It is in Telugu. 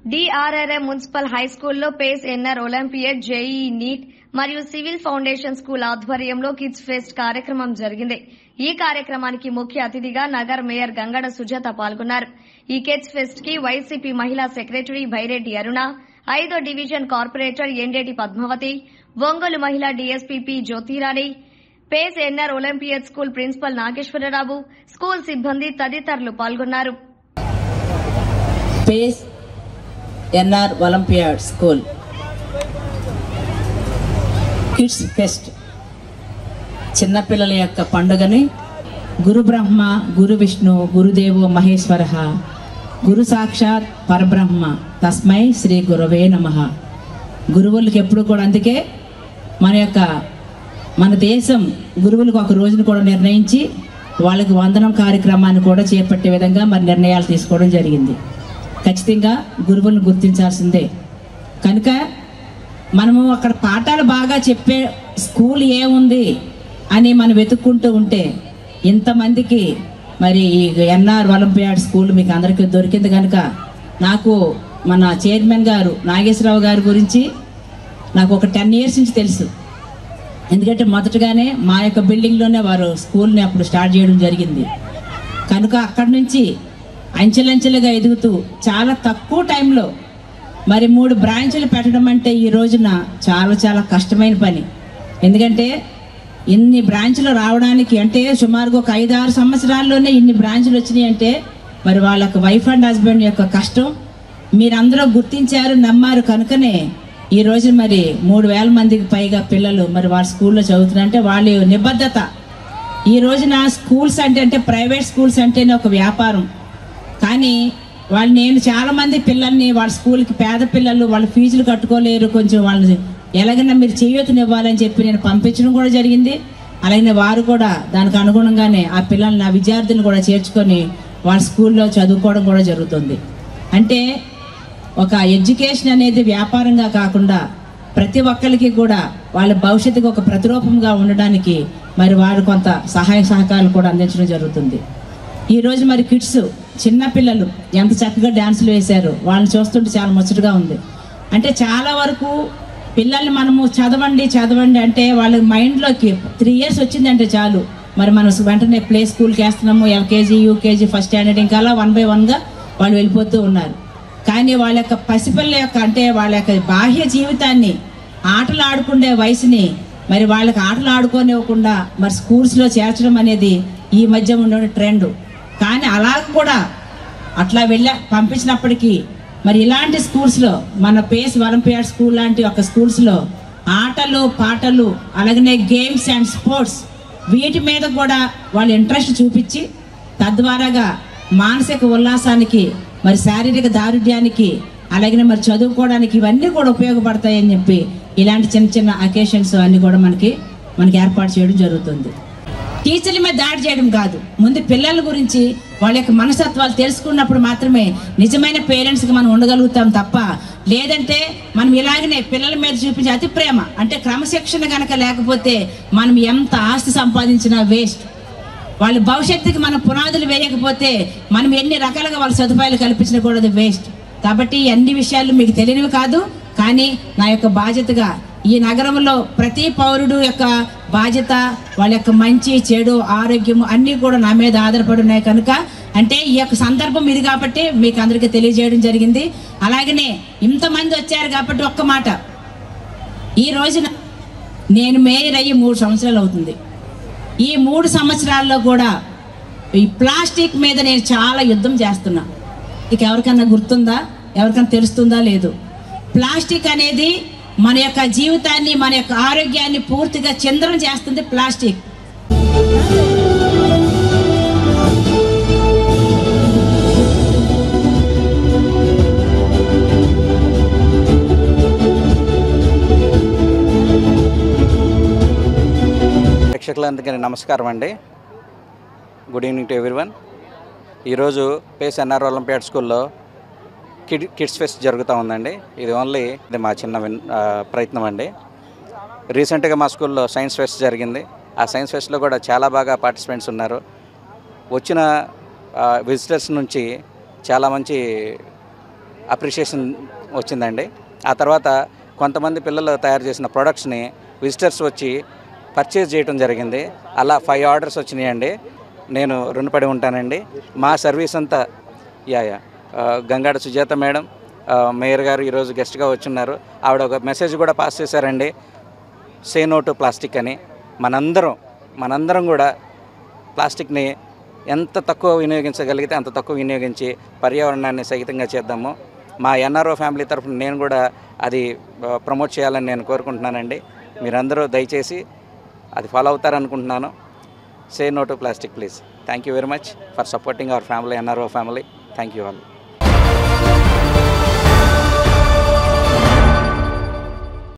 డిఆర్ఆర్ఎం మున్సిపల్ హై స్కూల్లో Pace NR Olympiad, JEE NEET మరియు సివిల్ ఫౌండేషన్ స్కూల్ ఆధ్వర్యంలో కిడ్స్ ఫెస్ట్ కార్యక్రమం జరిగింది. ఈ కార్యక్రమానికి ముఖ్య అతిథిగా నగర్ మేయర్ గంగడ సుజాత పాల్గొన్నారు. ఈ కిడ్స్ ఫెస్ట్ కి వైసీపీ మహిళా సెక్రటరీ బైరెడ్డి అరుణ, 5వ డివిజన్ కార్పొరేటర్ ఎండేటి పద్మావతి, ఒంగోలు మహిళా DSP P Jyothirani, Pace NR Olympiad school principal Nageswararao, school సిబ్బంది తదితరులు పాల్గొన్నారు. Pace NR Olympiad school kids fest చిన్నపిల్లల యొక్క పండుగని గురు బ్రహ్మ, గురు విష్ణు, గురుదేవో మహేశ్వర, గురు సాక్షాత్ పరబ్రహ్మ, తస్మై శ్రీ గురవే నమః. గురువులకి ఎప్పుడు కూడా, అందుకే మన దేశం గురువులకు ఒక రోజును కూడా నిర్ణయించి వాళ్ళకి వందనం కార్యక్రమాన్ని కూడా చేపట్టే విధంగా నిర్ణయాలు తీసుకోవడం జరిగింది. ఖచ్చితంగా గురువులను గుర్తించాల్సిందే. కనుక మనము అక్కడ పాఠాలు బాగా చెప్పే స్కూల్ ఏముంది అని మనం వెతుక్కుంటూ ఉంటే ఇంతమందికి ఈ ఎన్ఆర్ ఒలింపియాడ్ స్కూల్ మీకు అందరికీ దొరికింది. కనుక నాకు మన చైర్మన్ గారు నాగేశ్వరరావు గారి గురించి నాకు ఒక 10 years నుంచి తెలుసు. ఎందుకంటే మొదటగానే మా యొక్క బిల్డింగ్లోనే వారు స్కూల్ని అప్పుడు స్టార్ట్ చేయడం జరిగింది. కనుక అక్కడి నుంచి అంచెలంచెలుగా ఎదుగుతూ చాలా తక్కువ టైంలో 3 బ్రాంచులు పెట్టడం అంటే ఈ రోజున చాలా చాలా కష్టమైన పని. ఎందుకంటే ఇన్ని బ్రాంచులు రావడానికి అంటే సుమారుగా ఒక 5-6 సంవత్సరాల్లోనే ఇన్ని బ్రాంచులు వచ్చినాయి అంటే వాళ్ళ వైఫ్ అండ్ హస్బెండ్ యొక్క కష్టం మీరందరూ గుర్తించారు, నమ్మారు. కనుకనే ఈ రోజు 3,000 మందికి పైగా పిల్లలు వాళ్ళ స్కూల్లో చదువుతున్నారంటే వాళ్ళ నిబద్ధత. ఈ రోజున స్కూల్స్ అంటే ప్రైవేట్ స్కూల్స్ అంటేనే ఒక వ్యాపారం. కానీ నేను చాలా మంది పిల్లల్ని వాళ్ళ స్కూల్కి, పేద పిల్లలు వాళ్ళ ఫీజులు కట్టుకోలేరు, కొంచెం వాళ్ళని ఎలాగైనా మీరు చేయూతనివ్వాలని చెప్పి నేను పంపించడం కూడా జరిగింది. అలాగే వారు కూడా దానికి అనుగుణంగానే ఆ పిల్లల్ని, నా విద్యార్థులను కూడా చేర్చుకొని వాళ్ళ స్కూల్లో చదువుకోవడం కూడా జరుగుతుంది. అంటే ఒక ఎడ్యుకేషన్ అనేది వ్యాపారంగా కాకుండా ప్రతి ఒక్కరికి కూడా వాళ్ళ భవిష్యత్తుకు ఒక ప్రతిరూపంగా ఉండడానికి వారు కొంత సహాయ సహకారాలు కూడా అందించడం జరుగుతుంది. ఈరోజు కిడ్స్ చిన్నపిల్లలు ఎంత చక్కగా డ్యాన్సులు వేశారు, వాళ్ళని చూస్తుంటే చాలా ముచ్చటగా ఉంది. అంటే చాలా వరకు పిల్లల్ని మనము చదవండి అంటే వాళ్ళ మైండ్లోకి 3 years వచ్చిందంటే చాలు మనం వెంటనే ప్లే స్కూల్కి వేస్తున్నాము, ఎల్కేజీ, యూకేజీ, ఫస్ట్ స్టాండర్డ్, ఇంకా అలా 1 by 1గా వాళ్ళు వెళ్ళిపోతూ ఉన్నారు. కానీ వాళ్ళ యొక్క పసిపిల్ల యొక్క అంటే వాళ్ళ యొక్క బాహ్య జీవితాన్ని, ఆటలు ఆడుకునే వయసుని వాళ్ళకి ఆటలు ఆడుకోనివ్వకుండా స్కూల్స్లో చేర్చడం అనేది ఈ మధ్య ఉన్న ట్రెండ్. కానీ అలా కూడా అట్లా పంపించినప్పటికీ ఇలాంటి స్కూల్స్లో మన పేస్ ఒలింపియాడ్ స్కూల్ లాంటి ఒక స్కూల్స్లో ఆటలు, పాటలు, అలాగనే గేమ్స్ అండ్ స్పోర్ట్స్ వీటి మీద కూడా వాళ్ళు ఇంట్రెస్ట్ చూపించి తద్వారాగా మానసిక ఉల్లాసానికి, శారీరక దారుఢ్యానికి, అలాగే చదువుకోవడానికి ఇవన్నీ కూడా ఉపయోగపడతాయని చెప్పి ఇలాంటి చిన్న చిన్న అకేషన్స్ అన్నీ కూడా మనకి ఏర్పాటు చేయడం జరుగుతుంది. టీచర్ల మీద దాడి చేయడం కాదు, ముందు పిల్లల గురించి వాళ్ళ యొక్క మనస్తత్వాలు తెలుసుకున్నప్పుడు మాత్రమే నిజమైన పేరెంట్స్కి మనం ఉండగలుగుతాం. తప్ప లేదంటే మనం ఇలాగనే పిల్లల మీద చూపించే అతి ప్రేమ అంటే క్రమశిక్షణ కనుక లేకపోతే మనం ఎంత ఆస్తి సంపాదించినా వేస్ట్. వాళ్ళ భవిష్యత్తుకి మనం పునాదులు వేయకపోతే మనం ఎన్ని రకాలుగా వాళ్ళ సదుపాయాలు కల్పించినా కూడా అది వేస్ట్. కాబట్టి అన్ని విషయాలు మీకు తెలియనివి కాదు. కానీ నా యొక్క బాధ్యతగా ఈ నగరంలో ప్రతి పౌరుడు యొక్క బాధ్యత, వాళ్ళ యొక్క మంచి, చెడు, ఆరోగ్యము అన్నీ కూడా నా మీద ఆధారపడి ఉన్నాయి. కనుక అంటే ఈ యొక్క సందర్భం ఇది కాబట్టి మీకు అందరికీ తెలియజేయడం జరిగింది. అలాగనే ఇంతమంది వచ్చారు కాబట్టి ఒక్క మాట, ఈ రోజున నేను మేయర్ అయ్యి 3 సంవత్సరాలు అవుతుంది. ఈ 3 సంవత్సరాల్లో కూడా ఈ ప్లాస్టిక్ మీద నేను చాలా యుద్ధం చేస్తున్నా. ఇక ఎవరికన్నా గుర్తుందా, ఎవరికన్నా తెలుస్తుందా లేదు? ప్లాస్టిక్ అనేది మన యొక్క జీవితాన్ని, మన యొక్క ఆరోగ్యాన్ని పూర్తిగా ఛిద్రం చేస్తుంది ప్లాస్టిక్. ప్రేక్షకులందరికీ నమస్కారం అండి. Good evening to everyone. ఈరోజు పేస్ ఎన్ఆర్ ఒలింపియాడ్ స్కూల్లో కిడ్స్ ఫెస్ట్ జరుగుతూ ఉందండి. ఇది మా చిన్న ప్రయత్నం అండి. రీసెంట్గా మా స్కూల్లో సైన్స్ ఫెస్ట్ జరిగింది. ఆ సైన్స్ ఫెస్ట్లో కూడా చాలా బాగా పార్టిసిపెంట్స్ ఉన్నారు. వచ్చిన విజిటర్స్ నుంచి చాలా మంచి అప్రిషియేషన్ వచ్చిందండి. ఆ తర్వాత కొంతమంది పిల్లలు తయారు చేసిన ప్రొడక్ట్స్ని విజిటర్స్ వచ్చి పర్చేజ్ చేయడం జరిగింది. అలా 5 ఆర్డర్స్ వచ్చినాయండి. నేను రుణపడి ఉంటానండి. మా సర్వీస్ అంతా గంగాడ సుజాత మేడం, మేయర్ గారు ఈరోజు గెస్ట్గా వచ్చున్నారు. ఆవిడ ఒక మెసేజ్ కూడా పాస్ చేశారండి, సే నో టు ప్లాస్టిక్ అని. మనందరం కూడా ప్లాస్టిక్ని ఎంత తక్కువ వినియోగించగలిగితే అంత తక్కువ వినియోగించి పర్యావరణాన్ని సహితంగా చేద్దాము. మా ఎన్ఆర్ఓ ఫ్యామిలీ తరఫున నేను కూడా అది ప్రమోట్ చేయాలని నేను కోరుకుంటున్నానండి. మీరందరూ దయచేసి అది ఫాలో అవుతారనుకుంటున్నాను. Say no to plastic please. Thank you very much for supporting our family, NRO family. Thank you all.